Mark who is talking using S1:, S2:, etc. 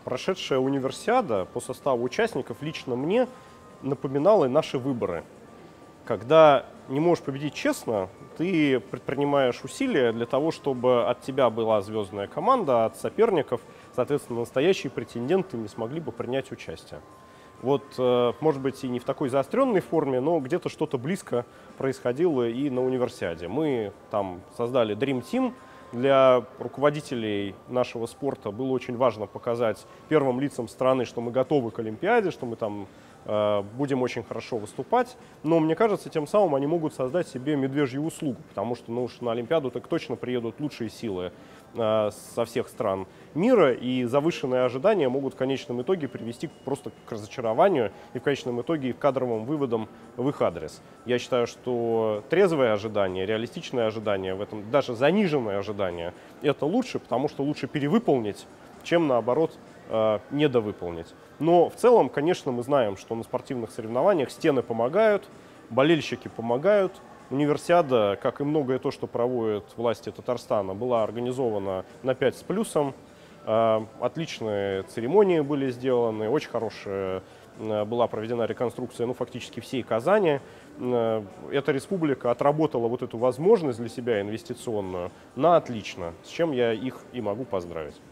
S1: Прошедшая универсиада по составу участников лично мне напоминала наши выборы. Когда не можешь победить честно, ты предпринимаешь усилия для того, чтобы от тебя была звездная команда, а от соперников, соответственно, настоящие претенденты не смогли бы принять участие. Вот, может быть, и не в такой заостренной форме, но где-то что-то близко происходило и на универсиаде. Мы там создали Dream Team. Для руководителей нашего спорта было очень важно показать первым лицам страны, что мы готовы к Олимпиаде, что мы там будем очень хорошо выступать. Но мне кажется, тем самым они могут создать себе медвежью услугу, потому что уж на Олимпиаду так точно приедут лучшие силы со всех стран мира, и завышенные ожидания могут в конечном итоге привести просто к разочарованию и в конечном итоге к кадровым выводам в их адрес. Я считаю, что трезвое ожидание, реалистичное ожидание, в этом даже заниженное ожидание, это лучше, потому что лучше перевыполнить, чем наоборот недовыполнить. Но в целом, конечно, мы знаем, что на спортивных соревнованиях стены помогают, болельщики помогают. Универсиада, как и многое то, что проводят власти Татарстана, была организована на 5 с плюсом. Отличные церемонии были сделаны, очень хорошая была проведена реконструкция, фактически всей Казани. Эта республика отработала вот эту возможность для себя инвестиционную на отлично, с чем я их и могу поздравить.